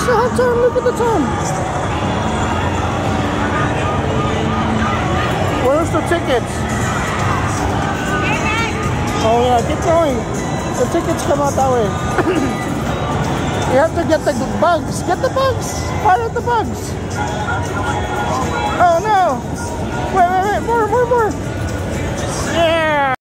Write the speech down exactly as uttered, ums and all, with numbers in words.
still have time. Look at the time. Where's the tickets? Oh yeah, keep going. The tickets come out that way. You have to get the bugs. Get the bugs. Fire the bugs. Oh no. Wait, wait, wait. More, more, more. Yeah.